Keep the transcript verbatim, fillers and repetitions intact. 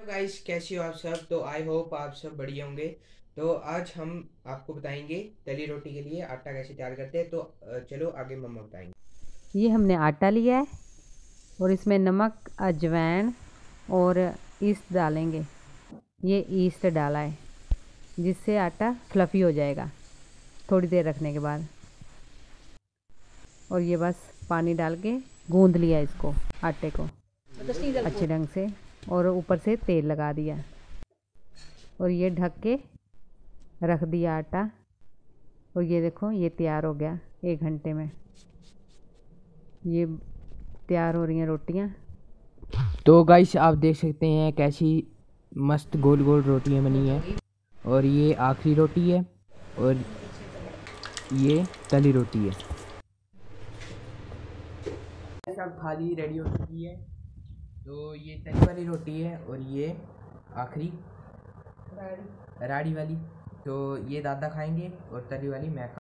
तो गाइस, कैसे हो आप सब। तो आई होप आप सब बढ़िया होंगे। तो आज हम आपको बताएंगे तली रोटी के लिए आटा कैसे तैयार करते हैं। तो अ, चलो आगे मम्मा बताएंगे। ये हमने आटा लिया है और इसमें नमक, अजवाइन और ईस्ट डालेंगे। ये ईस्ट डाला है जिससे आटा फ्लफ़ी हो जाएगा थोड़ी देर रखने के बाद। और ये बस पानी डाल के गूंद लिया इसको, आटे को अच्छे ढंग से, और ऊपर से तेल लगा दिया और ये ढक के रख दिया आटा। और ये देखो, ये तैयार हो गया एक घंटे में। ये तैयार हो रही हैं रोटियां। तो गाइस, आप देख सकते हैं कैसी मस्त गोल गोल रोटियां बनी हैं। और ये आखिरी रोटी है और ये तली रोटी है। सब थाली रेडी हो चुकी है। तो ये तली वाली रोटी है और ये आखिरी राड़ी वाली। तो ये दादा खाएंगे और तली वाली मैं खा